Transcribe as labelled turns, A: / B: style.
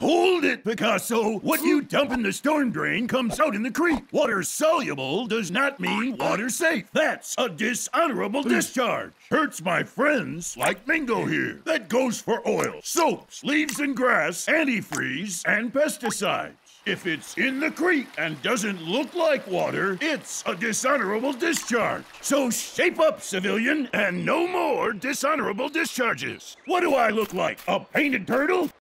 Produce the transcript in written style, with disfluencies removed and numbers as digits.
A: Hold it, Picasso! What you dump in the storm drain comes out in the creek. Water soluble does not mean water safe. That's a dishonorable discharge. Hurts my friends like Mingo here. That goes for oil, soaps, leaves and grass, antifreeze, and pesticides. If it's in the creek and doesn't look like water, it's a dishonorable discharge. So shape up, civilian, and no more dishonorable discharges. What do I look like, a painted turtle?